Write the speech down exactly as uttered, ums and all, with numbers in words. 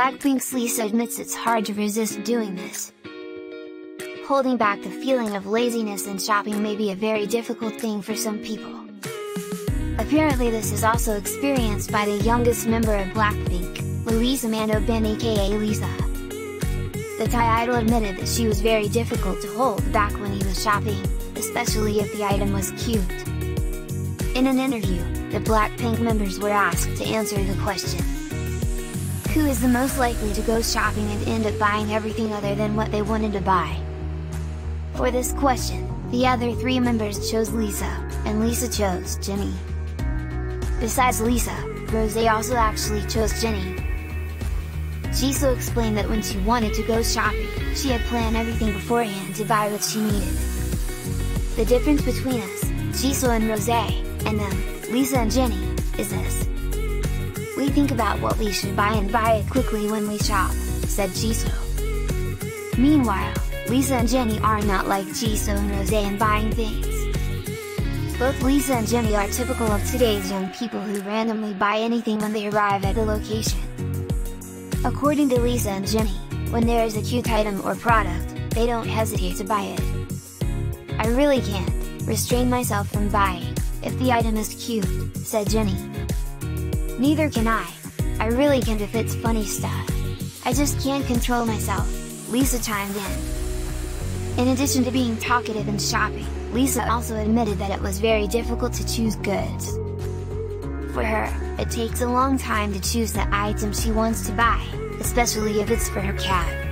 Blackpink's Lisa admits it's hard to resist doing this. Holding back the feeling of laziness in shopping may be a very difficult thing for some people. Apparently this is also experienced by the youngest member of Blackpink, Louise Amanda Ben aka Lisa. The Thai idol admitted that she was very difficult to hold back when he was shopping, especially if the item was cute. In an interview, the Blackpink members were asked to answer the question, who is the most likely to go shopping and end up buying everything other than what they wanted to buy? For this question, the other three members chose Lisa, and Lisa chose Jennie. Besides Lisa, Rosé also actually chose Jennie. Jisoo explained that when she wanted to go shopping, she had planned everything beforehand to buy what she needed. The difference between us, Jisoo and Rosé, and them, Lisa and Jennie, is this. We think about what we should buy and buy it quickly when we shop, said Jisoo. Meanwhile, Lisa and Jennie are not like Jisoo and Rosé in buying things. Both Lisa and Jennie are typical of today's young people who randomly buy anything when they arrive at the location. According to Lisa and Jennie, when there is a cute item or product, they don't hesitate to buy it. I really can't restrain myself from buying, if the item is cute, said Jennie. Neither can I. I really can't if it's funny stuff. I just can't control myself, Lisa chimed in. In addition to being talkative and shopping, Lisa also admitted that it was very difficult to choose goods. For her, it takes a long time to choose the item she wants to buy, especially if it's for her cat.